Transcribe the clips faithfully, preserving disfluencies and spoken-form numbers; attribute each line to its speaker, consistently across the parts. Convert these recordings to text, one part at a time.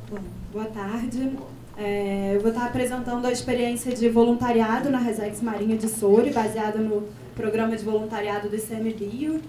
Speaker 1: Bom, boa tarde. É, eu vou estar apresentando a experiência de voluntariado na Resex Marinha de Soure, baseada no programa de voluntariado do I C M Bio.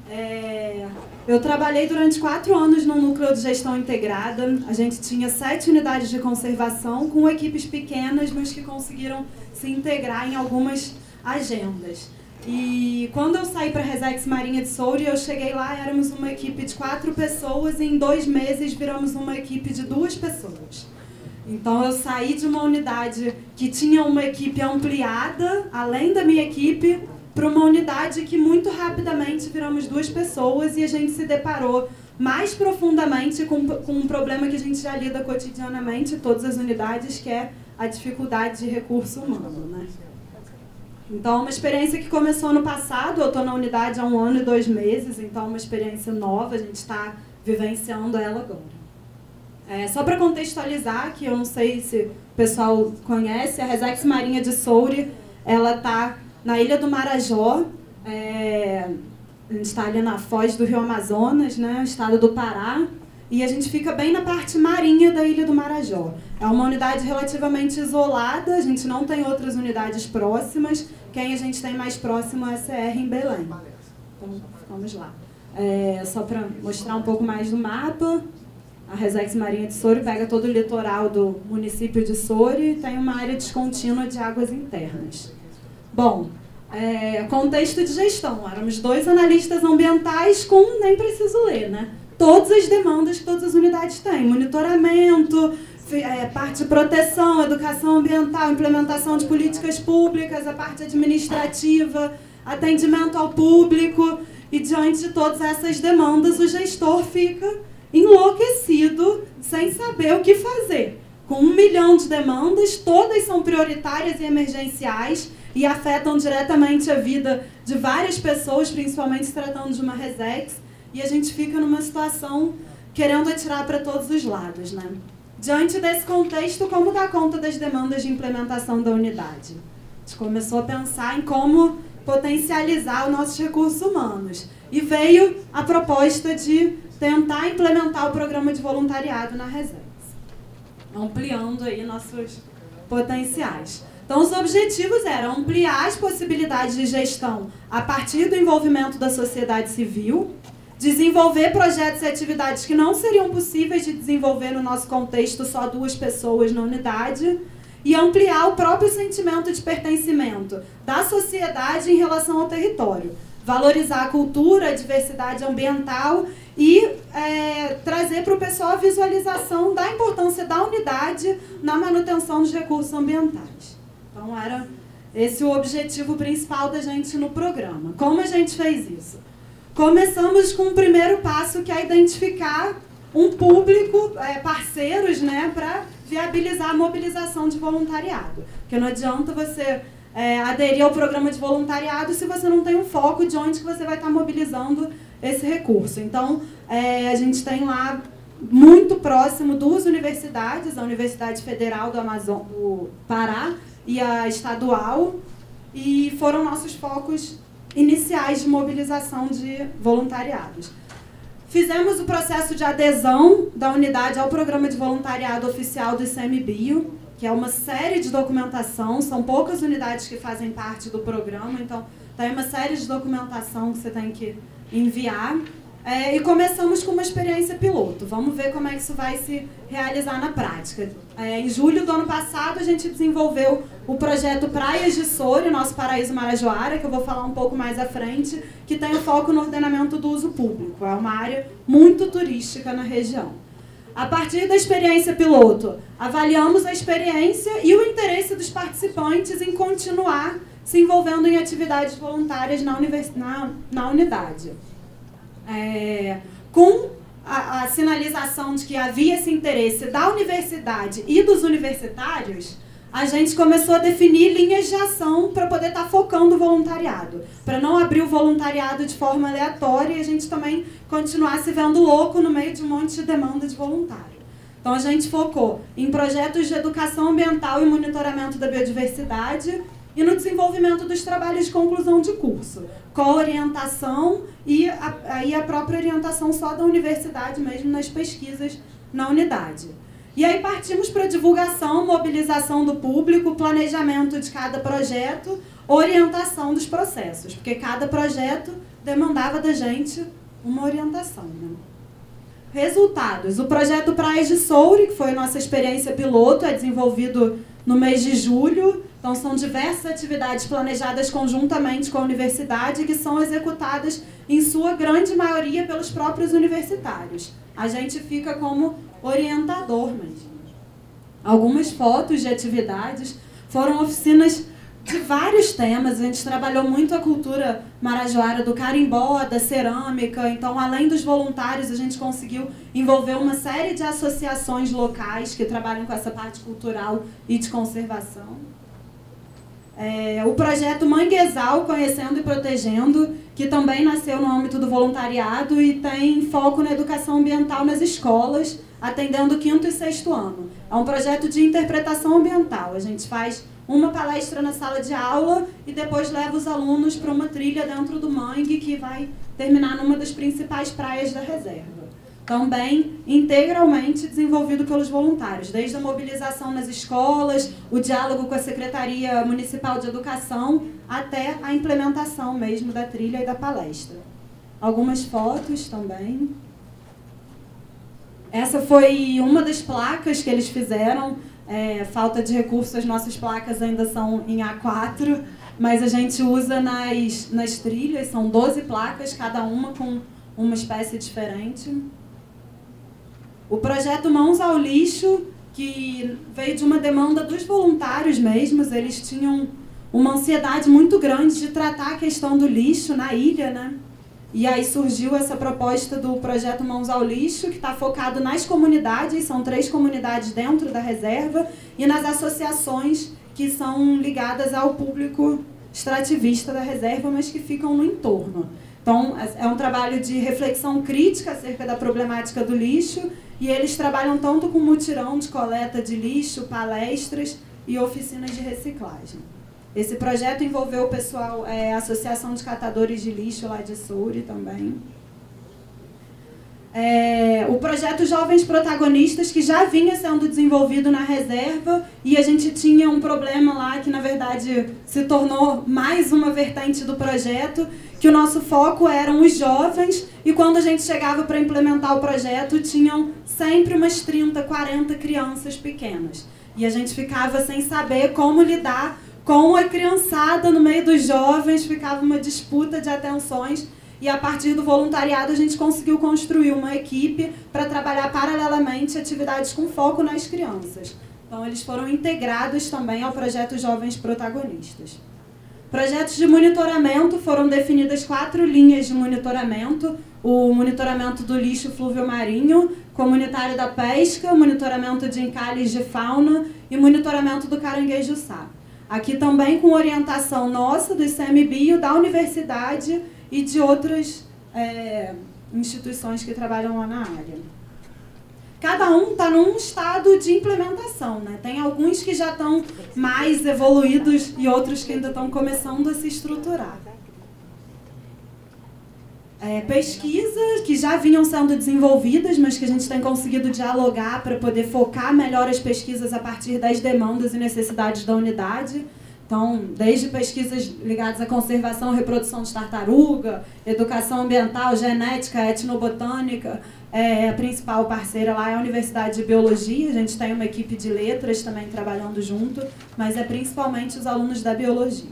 Speaker 1: É, eu trabalhei durante quatro anos no núcleo de gestão integrada. A gente tinha sete unidades de conservação com equipes pequenas, mas que conseguiram se integrar em algumas agendas. E quando eu saí para a Resex Marinha de Soure, eu cheguei lá, éramos uma equipe de quatro pessoas e em dois meses viramos uma equipe de duas pessoas. Então eu saí de uma unidade que tinha uma equipe ampliada, além da minha equipe, para uma unidade que muito rapidamente viramos duas pessoas e a gente se deparou mais profundamente com, com um problema que a gente já lida cotidianamente em todas as unidades, que é a dificuldade de recurso humano, né? Então, uma experiência que começou no passado, eu estou na unidade há um ano e dois meses, então é uma experiência nova, a gente está vivenciando ela agora. É, só para contextualizar, que eu não sei se o pessoal conhece, a Resex Marinha de Soure, ela está na Ilha do Marajó, é, a gente está ali na foz do Rio Amazonas, né, estado do Pará, e a gente fica bem na parte marinha da Ilha do Marajó. É uma unidade relativamente isolada, a gente não tem outras unidades próximas. Quem a gente tem mais próximo é a C R em Belém. Então, vamos lá. É, só para mostrar um pouco mais do mapa, a Resex Marinha de Soure pega todo o litoral do município de Soure e tem uma área descontínua de águas internas. Bom, é, contexto de gestão. Éramos dois analistas ambientais com, nem preciso ler, né? Todas as demandas que todas as unidades têm. Monitoramento, é, parte de proteção, educação ambiental, implementação de políticas públicas, a parte administrativa, atendimento ao público. E diante de todas essas demandas, o gestor fica enlouquecido, sem saber o que fazer. Com um milhão de demandas, todas são prioritárias e emergenciais e afetam diretamente a vida de várias pessoas, principalmente se tratando de uma Resex. E a gente fica numa situação querendo atirar para todos os lados, né? Diante desse contexto, como dar conta das demandas de implementação da unidade? A gente começou a pensar em como potencializar os nossos recursos humanos. E veio a proposta de tentar implementar o programa de voluntariado na Resex, ampliando aí nossos potenciais. Então, os objetivos eram ampliar as possibilidades de gestão a partir do envolvimento da sociedade civil, desenvolver projetos e atividades que não seriam possíveis de desenvolver no nosso contexto só duas pessoas na unidade e ampliar o próprio sentimento de pertencimento da sociedade em relação ao território, valorizar a cultura, a diversidade ambiental e é, trazer para o pessoal a visualização da importância da unidade na manutenção dos recursos ambientais. Então, era esse o objetivo principal da gente no programa. Como a gente fez isso? Começamos com o primeiro passo, que é identificar um público, é, parceiros, né, para viabilizar a mobilização de voluntariado. Porque não adianta você é, aderir ao programa de voluntariado se você não tem um foco de onde que você vai estar mobilizando esse recurso. Então, é, a gente tem lá, muito próximo, duas universidades, a Universidade Federal do, Amazon, do Pará e a Estadual, e foram nossos focos iniciais de mobilização de voluntariados. Fizemos o processo de adesão da unidade ao programa de voluntariado oficial do I C M Bio, que é uma série de documentação, são poucas unidades que fazem parte do programa, então tem uma série de documentação que você tem que enviar. É, e começamos com uma experiência piloto. Vamos ver como é que isso vai se realizar na prática. É, em julho do ano passado, a gente desenvolveu o projeto Praias de Soure, nosso paraíso marajoara, que eu vou falar um pouco mais à frente, que tem o foco no ordenamento do uso público. É uma área muito turística na região. A partir da experiência piloto, avaliamos a experiência e o interesse dos participantes em continuar se envolvendo em atividades voluntárias na, univers... na, na unidade. É, com a, a sinalização de que havia esse interesse da universidade e dos universitários, a gente começou a definir linhas de ação para poder estar focando o voluntariado. Para não abrir o voluntariado de forma aleatória e a gente também continuar se vendo louco no meio de um monte de demanda de voluntário. Então, a gente focou em projetos de educação ambiental e monitoramento da biodiversidade e no desenvolvimento dos trabalhos de conclusão de curso, com a orientação e a, e a própria orientação só da universidade mesmo nas pesquisas na unidade. E aí partimos para divulgação, mobilização do público, planejamento de cada projeto, orientação dos processos, porque cada projeto demandava da gente uma orientação, né? Resultados. O projeto Praias de Soure, que foi a nossa experiência piloto, é desenvolvido no mês de julho. Então, são diversas atividades planejadas conjuntamente com a universidade que são executadas, em sua grande maioria, pelos próprios universitários. A gente fica como orientador mesmo. Algumas fotos de atividades foram oficinas de vários temas. A gente trabalhou muito a cultura marajoara do carimbó, da cerâmica. Então, além dos voluntários, a gente conseguiu envolver uma série de associações locais que trabalham com essa parte cultural e de conservação. É, o projeto Manguezal, Conhecendo e Protegendo, que também nasceu no âmbito do voluntariado e tem foco na educação ambiental nas escolas, atendendo o quinto e sexto ano. É um projeto de interpretação ambiental. A gente faz uma palestra na sala de aula e depois leva os alunos para uma trilha dentro do mangue que vai terminar numa das principais praias da reserva. Também integralmente desenvolvido pelos voluntários, desde a mobilização nas escolas, o diálogo com a Secretaria Municipal de Educação, até a implementação mesmo da trilha e da palestra. Algumas fotos também. Essa foi uma das placas que eles fizeram. É, falta de recursos, as nossas placas ainda são em A quatro, mas a gente usa nas, nas trilhas, são doze placas, cada uma com uma espécie diferente. O projeto Mãos ao Lixo, que veio de uma demanda dos voluntários mesmos, eles tinham uma ansiedade muito grande de tratar a questão do lixo na ilha, né? E aí surgiu essa proposta do projeto Mãos ao Lixo, que está focado nas comunidades, são três comunidades dentro da reserva, e nas associações que são ligadas ao público extrativista da reserva, mas que ficam no entorno. Então, é um trabalho de reflexão crítica acerca da problemática do lixo, e eles trabalham tanto com mutirão de coleta de lixo, palestras e oficinas de reciclagem. Esse projeto envolveu o pessoal, é, a Associação de Catadores de Lixo lá de Soure também. É, o projeto Jovens Protagonistas, que já vinha sendo desenvolvido na reserva, e a gente tinha um problema lá que, na verdade, se tornou mais uma vertente do projeto, que o nosso foco eram os jovens, e quando a gente chegava para implementar o projeto, tinham sempre umas trinta, quarenta crianças pequenas. E a gente ficava sem saber como lidar com a criançada no meio dos jovens, ficava uma disputa de atenções, e a partir do voluntariado a gente conseguiu construir uma equipe para trabalhar paralelamente atividades com foco nas crianças. Então eles foram integrados também ao projeto Jovens Protagonistas. Projetos de monitoramento, foram definidas quatro linhas de monitoramento: o monitoramento do lixo fluvio-marinho, comunitário da pesca, monitoramento de encalhes de fauna e monitoramento do caranguejo-sapo. Aqui também com orientação nossa, do I C M B I O, da universidade e de outras é, instituições que trabalham lá na área. Cada um está num estado de implementação, né? Tem alguns que já estão mais evoluídos e outros que ainda estão começando a se estruturar. É, pesquisas que já vinham sendo desenvolvidas, mas que a gente tem conseguido dialogar para poder focar melhor as pesquisas a partir das demandas e necessidades da unidade. Então, desde pesquisas ligadas à conservação e reprodução de tartaruga, educação ambiental, genética, etnobotânica, é, a principal parceira lá é a Universidade de Biologia. A gente tem uma equipe de letras também trabalhando junto, mas é principalmente os alunos da biologia.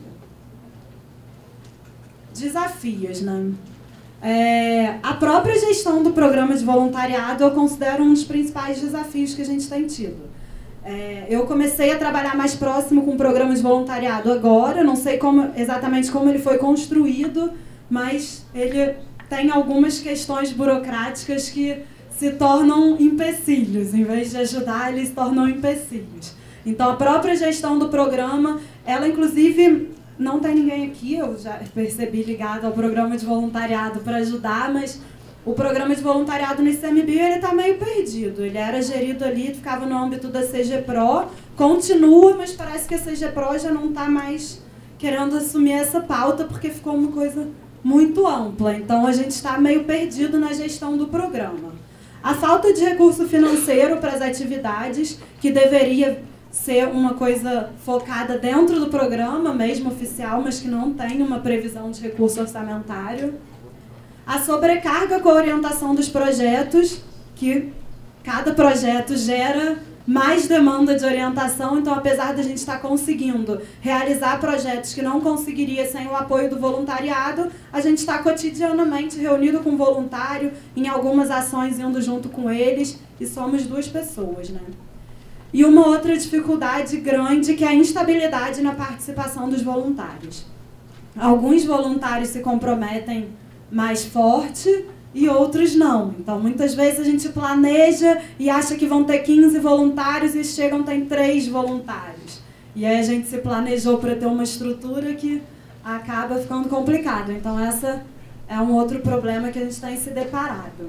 Speaker 1: Desafios, né? É, a própria gestão do programa de voluntariado eu considero um dos principais desafios que a gente tem tido. É, eu comecei a trabalhar mais próximo com o programa de voluntariado agora, não sei como, exatamente como ele foi construído, mas ele tem algumas questões burocráticas que se tornam empecilhos. Em vez de ajudar, eles se tornam empecilhos. Então, a própria gestão do programa, ela inclusive... Não tem ninguém aqui, eu já percebi, ligado ao programa de voluntariado para ajudar, mas o programa de voluntariado no I C M B I O está meio perdido. Ele era gerido ali, ficava no âmbito da C G P R O, continua, mas parece que a C G P R O já não está mais querendo assumir essa pauta, porque ficou uma coisa muito ampla. Então, a gente está meio perdido na gestão do programa. A falta de recurso financeiro para as atividades, que deveria ser uma coisa focada dentro do programa, mesmo oficial, mas que não tem uma previsão de recurso orçamentário. A sobrecarga com a orientação dos projetos, que cada projeto gera mais demanda de orientação, então apesar de a gente estar conseguindo realizar projetos que não conseguiria sem o apoio do voluntariado, a gente está cotidianamente reunido com o voluntário, em algumas ações indo junto com eles, e somos duas pessoas, né? E uma outra dificuldade grande, que é a instabilidade na participação dos voluntários. Alguns voluntários se comprometem mais forte e outros não. Então, muitas vezes a gente planeja e acha que vão ter quinze voluntários e chegam, tem três voluntários. E aí a gente se planejou para ter uma estrutura que acaba ficando complicado. Então, essa é um outro problema que a gente tem se deparado.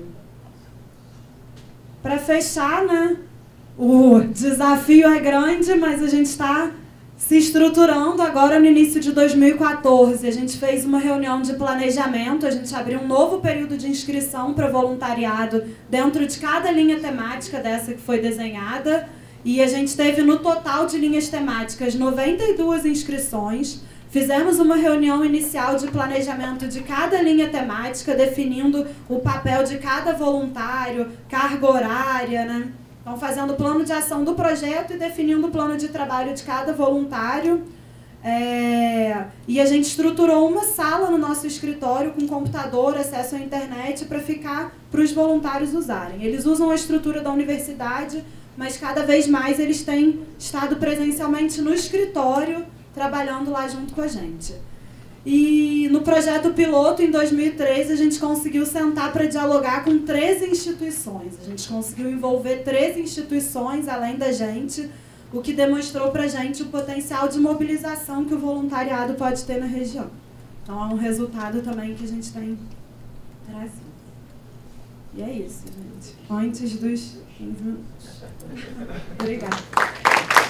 Speaker 1: Para fechar, né? O desafio é grande, mas a gente está se estruturando agora no início de dois mil e quatorze. A gente fez uma reunião de planejamento, a gente abriu um novo período de inscrição para voluntariado dentro de cada linha temática dessa que foi desenhada. E a gente teve no total de linhas temáticas noventa e duas inscrições. Fizemos uma reunião inicial de planejamento de cada linha temática, definindo o papel de cada voluntário, carga horária, né? Então, fazendo o plano de ação do projeto e definindo o plano de trabalho de cada voluntário. É... E a gente estruturou uma sala no nosso escritório com computador, acesso à internet, para ficar para os voluntários usarem. Eles usam a estrutura da universidade, mas cada vez mais eles têm estado presencialmente no escritório, trabalhando lá junto com a gente. E no projeto piloto, em dois mil e treze, a gente conseguiu sentar para dialogar com treze instituições. A gente conseguiu envolver treze instituições, além da gente, o que demonstrou para a gente o potencial de mobilização que o voluntariado pode ter na região. Então, é um resultado também que a gente tem trazido. E é isso, gente. Antes dos quinze minutos. Obrigada.